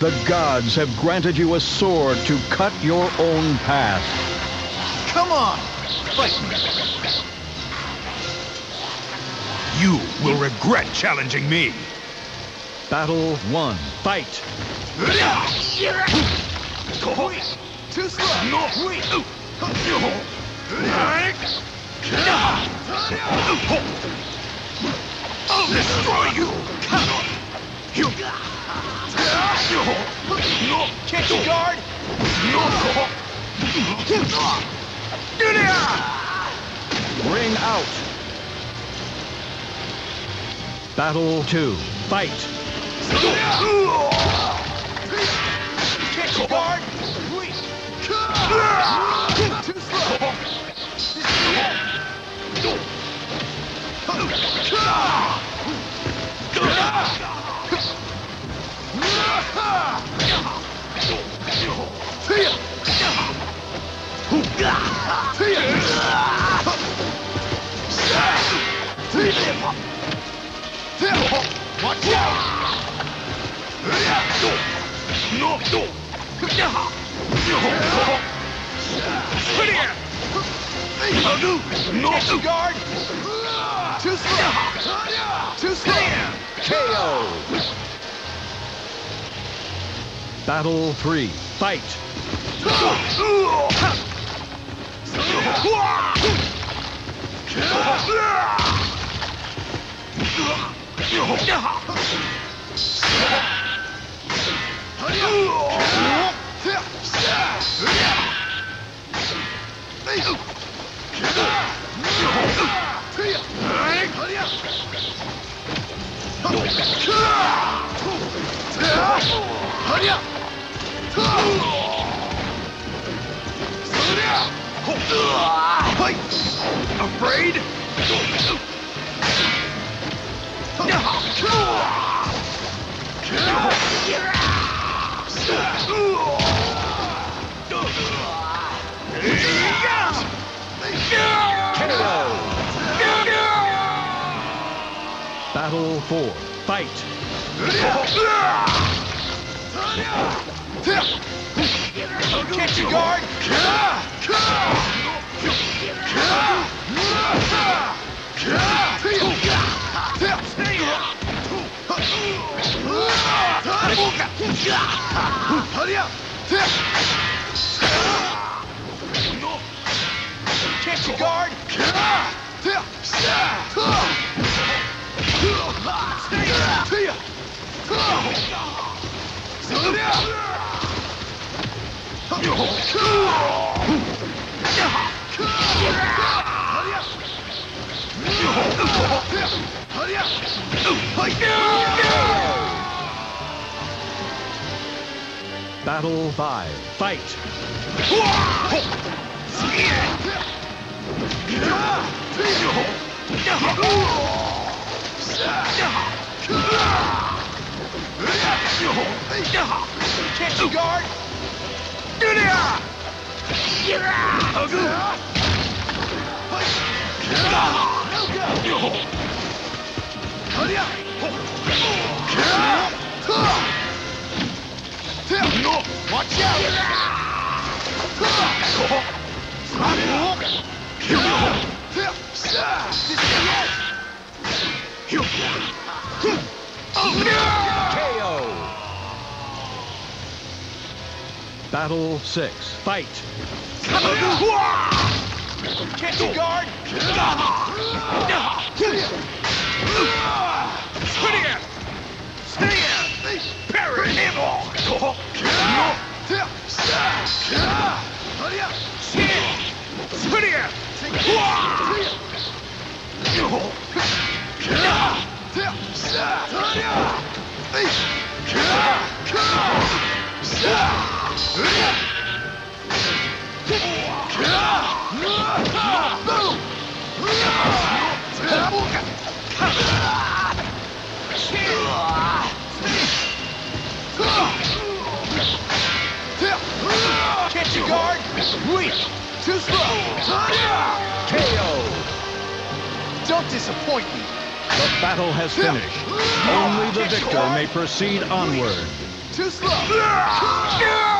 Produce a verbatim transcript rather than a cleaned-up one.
The gods have granted you a sword to cut your own path. Come on! Fight me! You will regret challenging me! Battle one. Fight! Too slow! No! I'll destroy you! You! Can't you guard? Ring out! Battle two. Fight! Can't you guard? Too slow! Watch out! No! No! No! Can't you guard? Too slow! Too slow! K O! Battle three. Fight! Afraid? Battle four. Fight! Can't you guard? Can't you guard? Battle five. Fight! Can't you guard? No! Watch out! K O! Battle six. Fight! Can't you guard? Stay here! Parry him off! Can't you guard? Weak! Too slow! K O! Don't disappoint me! The battle has finished. Only the victor may proceed onward. Too slow!